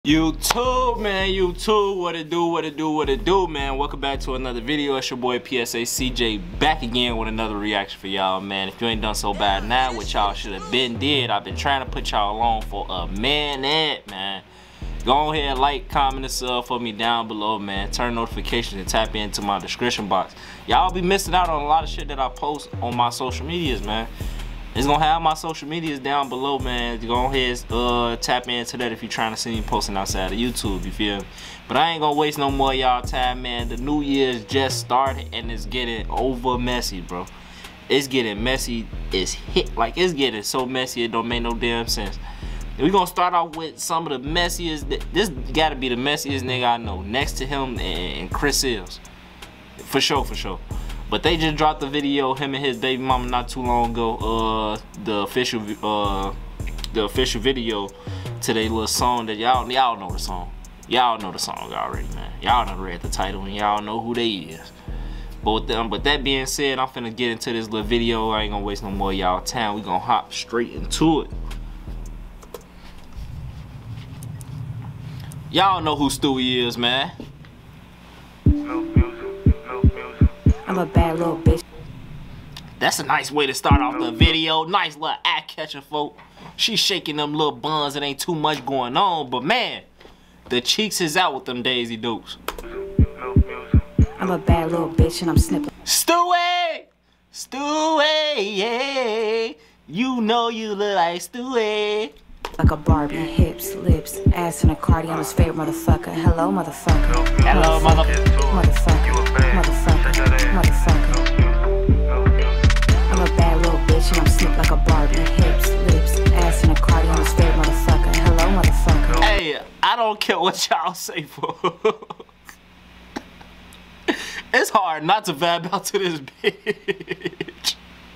YouTube, man, YouTube, what it do, man. Welcome back to another video. It's your boy PSA CJ back again with another reaction for y'all, man. If you ain't done so bad now, what y'all should have been did. I've been trying to put y'all on for a minute, man. Go ahead, like, comment, and sub for me down below, man. Turn notifications and tap into my description box. Y'all be missing out on a lot of shit that I post on my social medias, man. It's gonna have my social medias down below, man. Go ahead, tap into that if you're trying to see me posting outside of YouTube, you feel me? But I ain't gonna waste no more y'all time, man. The new year's just started and it's getting over messy, bro. It's getting messy. It's getting so messy it don't make no damn sense. We're gonna start off with some of the messiest. This gotta be the messiest nigga I know. Next to him and Chris Hills. For sure, for sure. But they just dropped the video, him and his baby mama, not too long ago. The official video to their little song that y'all know the song. Y'all know the song already, man. Y'all done read the title and y'all know who they is. But that being said, I'm finna get into this little video. I ain't gonna waste no more of y'all time. We gonna hop straight into it. Y'all know who Stewie is, man. I'm a bad little bitch. That's a nice way to start off the video. Nice little eye catcher, folk. She shaking them little buns. It ain't too much going on, but man, the cheeks is out with them Daisy Dukes. I'm a bad little bitch and I'm snipping. Stewie! Stewie, yeah. You know you look like Stewie. Like a Barbie, hips, lips, ass, and a Cardi. I'm his favorite motherfucker. Hello, motherfucker. Hello, motherfucker. I'm a bad little bitch and I'm snipped like a Barbie, hips, lips, ass, and a Cardi. I'm his favorite motherfucker. Hello, motherfucker. Hey, I don't care what y'all say for. It's hard not to vibe out to this bitch.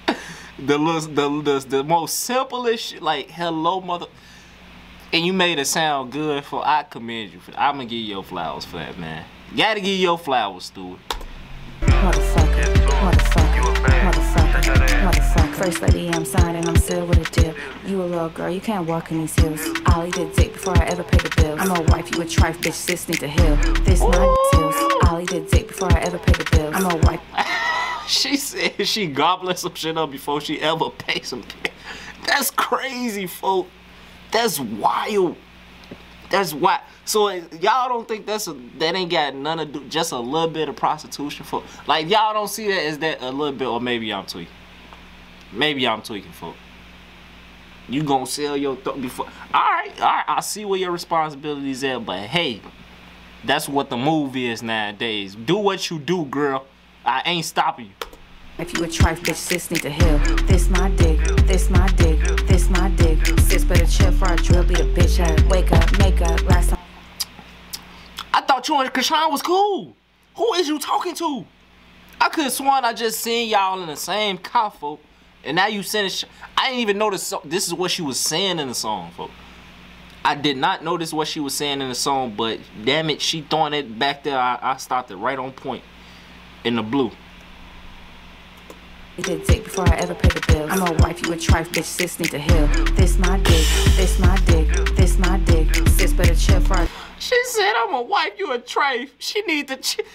The most simplest shit, like hello mother, and you made it sound good. For I commend you for that. I'm gonna give you your flowers for that, man. Gotta give you your flowers, Stewie. Motherfucker, motherfucker. First lady, I'm signed and I'm still with a deal. You a little girl, you can't walk in these heels. I'll eat a dick before I ever pay the bills. I'm a wife, you a trife, bitch, sis need to heal. This my heels. I'll eat a dick before I ever pay the bills. I'm a wife. She said she gobbling some shit up before she ever pays some. That's crazy, folk. That's wild. That's wild. So y'all don't think that ain't got none to do, just a little bit of prostitution, folk? Like y'all don't see that as that a little bit, or maybe I'm tweaking. Maybe I'm tweaking, folk. You gonna sell your before? All right. I see where your responsibilities at, but hey, that's what the move is nowadays. Do what you do, girl. I ain't stopping you. If you a trife, bitch, sis need to heal. This my dick, this my dick, this my dick. Sis better chill for I drill, be the bitch I wake up, make up, last time. I thought you and Krishan was cool. Who is you talking to? I could have sworn I just seen y'all in the same car, folk. And now you saying I didn't even notice this is what she was saying in the song, folk. I did not notice what she was saying in the song, but damn it, she throwing it back there. I stopped it right on point. In the blue. You did dick before I ever pay the bills. I'm a wife, you a trife, bitch, sis need to heal. This my dick, this my dick, this my dick. Sis better chill for I. She said I'm a wife, you a trife. She need to chill.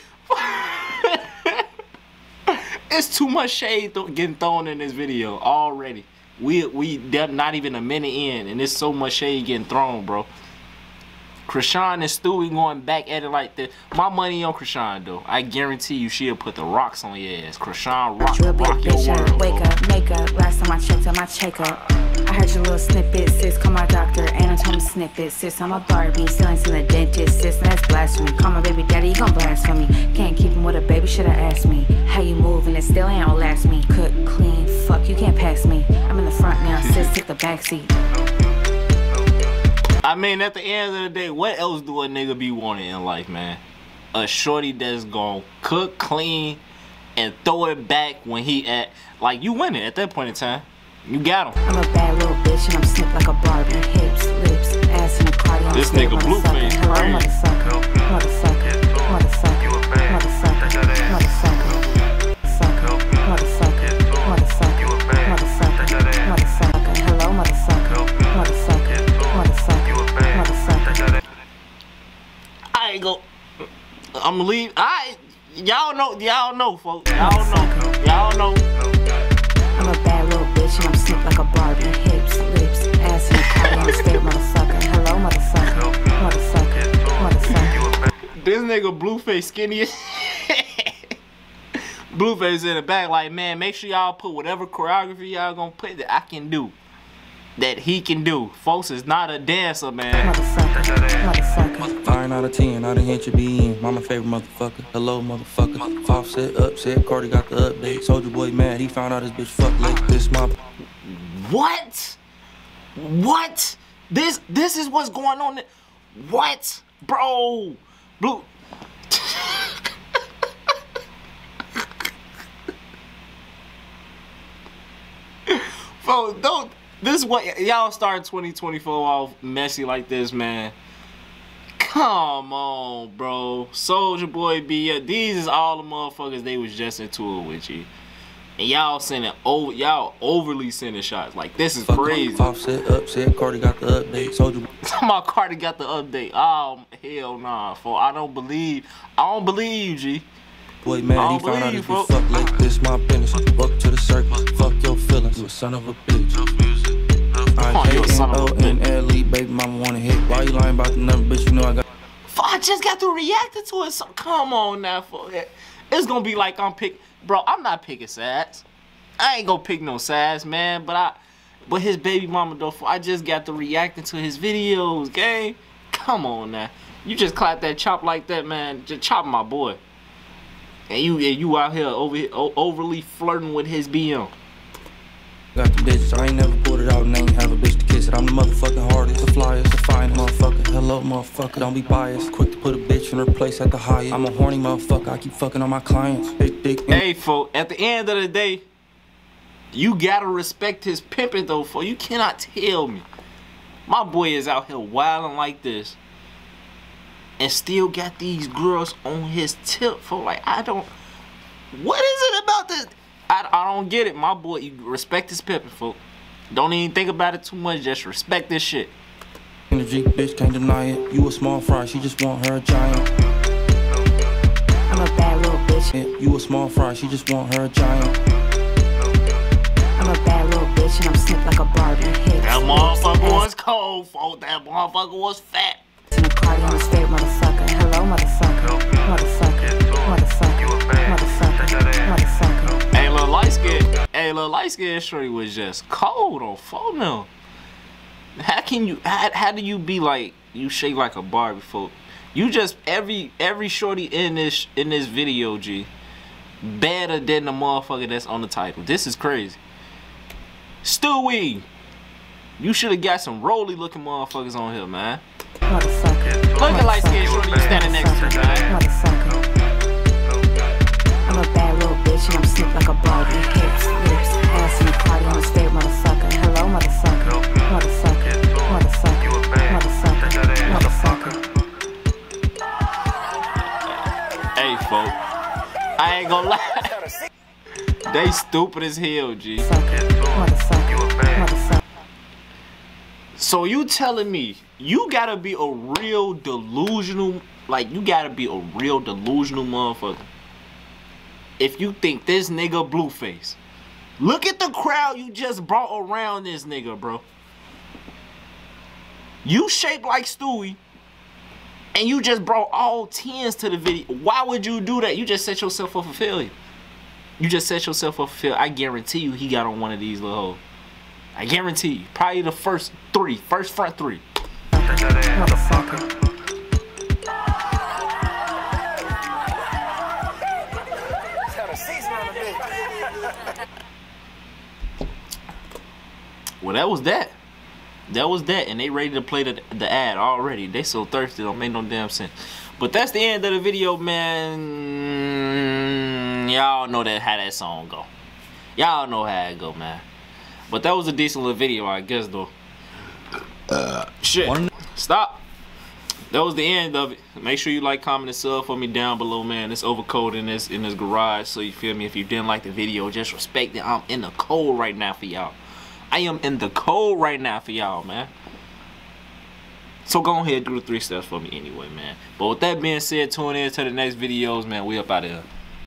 It's too much shade getting thrown in this video already. We not even a minute in, and there's so much shade getting thrown, bro. Krishan and Stewie going back at it like that. My money on Krishan, though. I guarantee you she'll put the rocks on your ass. Krishan rock your world. Wake up, make up. Last time I checked on my checkup. I heard your little snippet, sis. Call my doctor, anatomy snippet. Sis, I'm a Barbie, still ain't seen a dentist. Sis, that's blasphemy. Call my baby daddy, you gon' blaspheme me. Can't keep him with a baby, shoulda asked me. How you moving? It still ain't outlast me. Cook, clean, fuck, you can't pass me. I'm in the front now, sis, take the backseat. I mean, at the end of the day, what else do a nigga be wanting in life, man? A shorty that's gonna cook, clean, and throw it back when he at, like, you winning at that point in time. You got him. I'm a bad little bitch and I'm snipped like a Barbie. Hips, lips, ass, and a Cardi. This nigga Blueface. Hello, motherfucker. Motherfucker. Motherfucker. Motherfucker. Motherfucker. Motherfucker. Motherfucker. Motherfucker. Motherfucker. Hello, motherfucker. Motherfucker. Motherfucker. Motherfucker. I ain't go. I'ma leave. Y'all know, folks. Y'all know. I'm a bad little bitch and I'm slick like a Barbie. Hips, lips, ass, and a car on the stairs, motherfucker. Hello, motherfucker. Motherfucker. This nigga Blueface skinny. Blueface in the back like, man, make sure y'all put whatever choreography y'all gonna put that I can do. That he can do. Folks is not a dancer, man. Motherfucker. 9 out of 10, I done hit your being. Mama favorite motherfucker. Hello, motherfucker. Offset, upset, Cardi got the update. Soldier boy mad, he found out his bitch fuck late. This my. What? What? This is what's going on. What? Bro. Blue. Folks, don't. This is what y'all start 2024 off messy like this, man. Come on, bro. Soldier Boy B. These is all the motherfuckers they was just into it with you. And y'all sending over, y'all overly sending shots. Like, this is crazy. Offset, upset, Cardi got the update. Soldier. My Cardi got the update. Oh, hell nah, fool. I don't believe you, G. Boy, man, he found out his bitch fuck late. This my business. Fuck to the circle. Fuck your feelings. You a son of a bitch. I baby mama wanna hit. Why you lying about the number, bitch? You know I got. I just got to react to it. So come on now, for it. It's gonna be like I'm picking, bro. I'm not picking sads. I ain't gonna pick no sads, man. But his baby mama though. I just got to reacting to his videos, gang. Come on now. You just clap that chop like that, man. Just chop my boy. And you out here overly flirting with his BM. Got the bitches, I ain't never pulled it out and ain't have a bitch to kiss it. I'm the motherfucking hardest, the flyest, the fine motherfucker. Hello, motherfucker, don't be biased. Quick to put a bitch in her place at the highest. I'm a horny motherfucker, I keep fucking on my clients. Big dick. Hey, folks, at the end of the day, you gotta respect his pimping though, folks. You cannot tell me my boy is out here wilding like this and still got these girls on his tip, folks. Like, what is it about this? I don't get it, my boy. You respect his pimping, folk. Don't even think about it too much. Just respect this shit. Energy, bitch, can't deny it. You a small fry, she just want her a giant. I'm a bad little bitch. Yeah, you a small fry, she just want her a giant. I'm a bad little bitch and I'm slick like a Barbie. Hips, that motherfucker was cold, folk. That motherfucker was fat. In a party on the stairs, motherfucker. Hello, motherfucker. Hey, little light skin shorty was just cold on phone now. How do you be like, you shake like a Barbie, folk? You just every shorty in this video, G, better than the motherfucker that's on the title. This is crazy. Stewie, you should have got some roly looking motherfuckers on here, man. Motherfucker. Look at light skin shorty you standing next to, man. Motherfucker. I'm a bad little bitch and I'm slick like a Barbie. Hips, lips, ass, and a party on the stairs, motherfucker. Hello, motherfucker. Hey, folk, I ain't gonna lie. They stupid as hell, G. So you telling me you gotta be a real delusional, like you gotta be a real delusional motherfucker if you think this nigga Blueface. Look at the crowd you just brought around this nigga, bro. You shaped like Stewie, and you just brought all 10s to the video. Why would you do that? You just set yourself up for failure. You just set yourself up for failure. I guarantee you he got on one of these little hoes. I guarantee you. Probably the first front three. Motherfucker. Well, that was that. That was that, and they ready to play the ad already. They so thirsty, don't make no damn sense. But that's the end of the video, man. Y'all know how that song go. Y'all know how it go, man. But that was a decent little video, I guess, though. Shit. Stop. That was the end of it. Make sure you like, comment, and sub for me down below, man. It's overcold in this garage, so you feel me? If you didn't like the video, just respect it. I'm in the cold right now for y'all. I am in the cold right now for y'all, man. So go ahead, do the 3 steps for me anyway, man. But with that being said, tune in to the next videos, man. We up out of here.